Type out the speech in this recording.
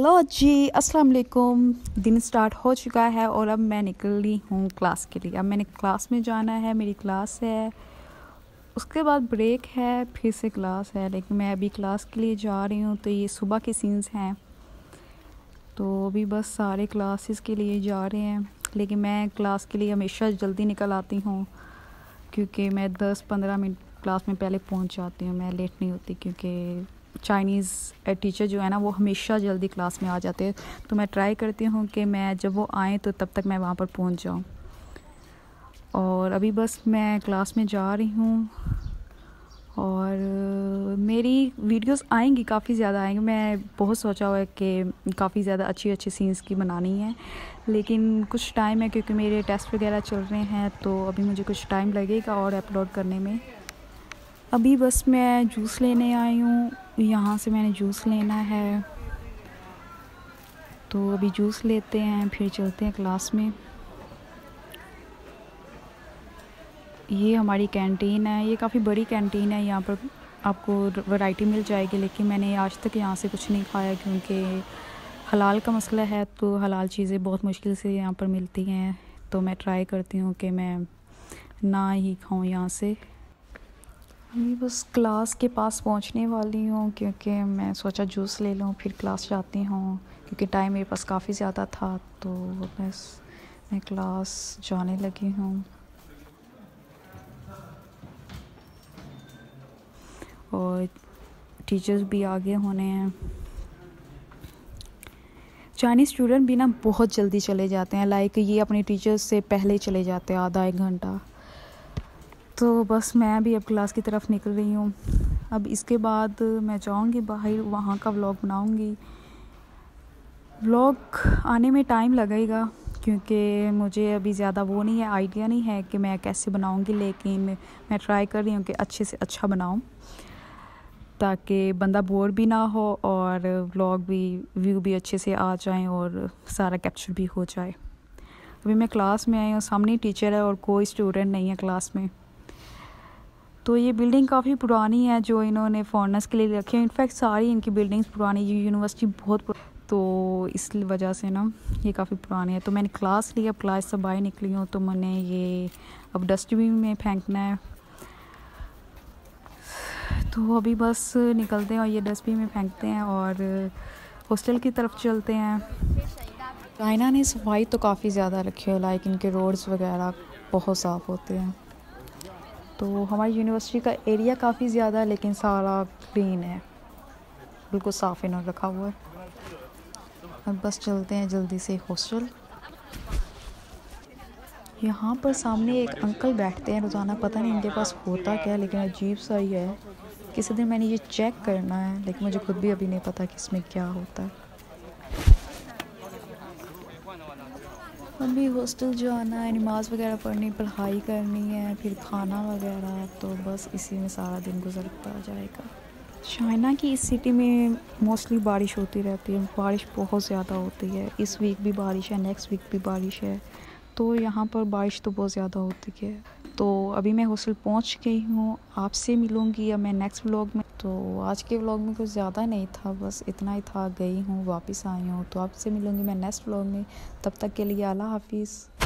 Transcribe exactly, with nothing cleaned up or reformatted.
Hello जी, अस्सलाम वालेकुम। दिन स्टार्ट हो चुका है और अब मैं निकली हूँ क्लास के लिए। अब मैंने क्लास में जाना है, मेरी क्लास है, उसके बाद ब्रेक है, फिर से क्लास है। लेकिन मैं अभी क्लास के लिए जा रही हूँ। तो ये सुबह के सीन्स हैं, तो अभी बस सारे क्लासेस के लिए जा रहे हैं। लेकिन मैं क्लास के लिए हमेशा जल्दी निकल आती हूँ, क्योंकि मैं दस पंद्रह मिनट क्लास में पहले पहुँच जाती हूँ। मैं लेट नहीं होती, क्योंकि चाइनीज़ टीचर जो है ना, वो हमेशा जल्दी क्लास में आ जाते हैं। तो मैं ट्राई करती हूँ कि मैं जब वो आएँ तो तब तक मैं वहाँ पर पहुँच जाऊँ। और अभी बस मैं क्लास में जा रही हूँ और मेरी वीडियोस आएंगी, काफ़ी ज़्यादा आएंगी। मैं बहुत सोचा हुआ है कि काफ़ी ज़्यादा अच्छी अच्छी सीन्स की बनानी है, लेकिन कुछ टाइम है क्योंकि मेरे टेस्ट वगैरह चल रहे हैं। तो अभी मुझे कुछ टाइम लगेगा और अपलोड करने में। अभी बस मैं जूस लेने आई हूँ, यहाँ से मैंने जूस लेना है। तो अभी जूस लेते हैं, फिर चलते हैं क्लास में। ये हमारी कैंटीन है, ये काफ़ी बड़ी कैंटीन है। यहाँ पर आपको वैरायटी मिल जाएगी, लेकिन मैंने आज तक यहाँ से कुछ नहीं खाया, क्योंकि हलाल का मसला है। तो हलाल चीज़ें बहुत मुश्किल से यहाँ पर मिलती हैं। तो मैं ट्राई करती हूँ कि मैं ना ही खाऊँ यहाँ से। अभी बस क्लास के पास पहुंचने वाली हूँ, क्योंकि मैं सोचा जूस ले लूँ फिर क्लास जाती हूँ, क्योंकि टाइम मेरे पास काफ़ी ज़्यादा था। तो बस मैं क्लास जाने लगी हूँ। और टीचर्स भी आगे होने हैं। चाइनीज़ स्टूडेंट भी ना बहुत जल्दी चले जाते हैं, लाइक ये अपने टीचर्स से पहले चले जाते हैं, आधा एक घंटा। तो बस मैं भी अब क्लास की तरफ निकल रही हूँ। अब इसके बाद मैं जाऊँगी बाहर, वहाँ का व्लॉग बनाऊँगी। व्लॉग आने में टाइम लगेगा, क्योंकि मुझे अभी ज़्यादा वो नहीं है, आइडिया नहीं है कि मैं कैसे बनाऊँगी। लेकिन मैं ट्राई कर रही हूँ कि अच्छे से अच्छा बनाऊँ, ताकि बंदा बोर भी ना हो और व्लॉग भी, व्यू भी अच्छे से आ जाएँ और सारा कैप्चर भी हो जाए। अभी मैं क्लास में आई हूँ, सामने टीचर है और कोई स्टूडेंट नहीं है क्लास में। तो ये बिल्डिंग काफ़ी पुरानी है जो इन्होंने फॉरेनर्स के लिए रखी है। इनफैक्ट सारी इनकी बिल्डिंग्स पुरानी, ये यूनिवर्सिटी बहुत पुरानी, तो इस वजह से ना ये काफ़ी पुरानी है। तो मैंने क्लास ली, अब क्लास से बाहर निकली हूँ, तो मैंने ये अब डस्टबिन में फेंकना है। तो अभी बस निकलते हैं और ये डस्टबिन में फेंकते हैं और हॉस्टल की तरफ चलते हैं। चाइना ने सफाई तो काफ़ी ज़्यादा रखी है, लाइक इनके रोड्स वगैरह बहुत साफ़ होते हैं। तो हमारी यूनिवर्सिटी का एरिया काफ़ी ज़्यादा है, लेकिन सारा क्लीन है, बिल्कुल साफ़ इन्होंने रखा हुआ है। अब बस चलते हैं जल्दी से हॉस्टल। यहाँ पर सामने एक अंकल बैठते हैं रोज़ाना, पता नहीं इनके पास होता क्या है, लेकिन अजीब सा ही है। किसी दिन मैंने ये चेक करना है, लेकिन मुझे खुद भी अभी नहीं पता कि इसमें क्या होता है। अभी हॉस्टल जाना है, नमाज़ वगैरह पढ़नी, पढ़ाई करनी है, फिर खाना वगैरह। तो बस इसी में सारा दिन गुजरता जाएगा। चाइना की इस सिटी में मोस्टली बारिश होती रहती है, बारिश बहुत ज़्यादा होती है। इस वीक भी बारिश है, नेक्स्ट वीक भी बारिश है। तो यहाँ पर बारिश तो बहुत ज़्यादा होती है। तो अभी मैं हॉस्टल पहुँच गई हूँ, आपसे मिलूँगी अब मैं नेक्स्ट व्लॉग में। तो आज के व्लॉग में कुछ ज़्यादा नहीं था, बस इतना ही था। गई हूँ, वापस आई हूँ। तो आपसे मिलूँगी मैं नेक्स्ट व्लॉग में। तब तक के लिए अल्लाह हाफिज़।